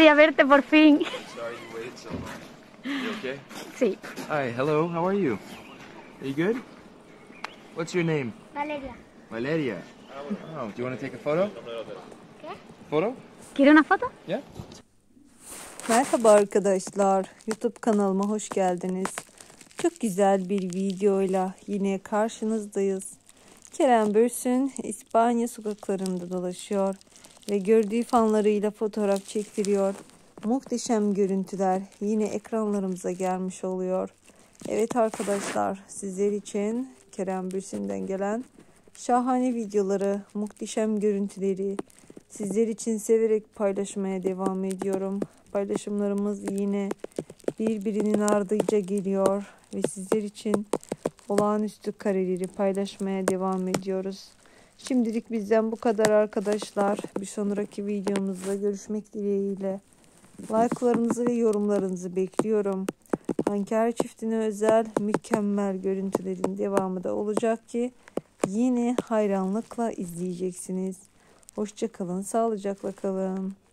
alegría verte por fin. Sorry you waited so long. You okay? Sí. Hi, hello, how are you? Are you good? What's your name? Valeria. Valeria. Oh, do you want to take a photo? ¿Qué? Photo? ¿Quiere una foto? Yeah. Merhaba arkadaşlar, YouTube kanalıma hoş geldiniz. Çok güzel bir videoyla yine karşınızdayız. Kerem Bürsin İspanya sokaklarında dolaşıyor ve gördüğü fanlarıyla fotoğraf çektiriyor. Muhteşem görüntüler yine ekranlarımıza gelmiş oluyor. Evet arkadaşlar, sizler için Kerem Bürsin'den gelen şahane videoları, muhteşem görüntüleri sizler için severek paylaşmaya devam ediyorum. Paylaşımlarımız yine birbirinin ardınca geliyor ve sizler için olağanüstü kareleri paylaşmaya devam ediyoruz. Şimdilik bizden bu kadar arkadaşlar. Bir sonraki videomuzda görüşmek dileğiyle. Like'larınızı ve yorumlarınızı bekliyorum. Hanker çiftine özel mükemmel görüntülerin devamı da olacak ki yine hayranlıkla izleyeceksiniz. Hoşça kalın, sağlıcakla kalın.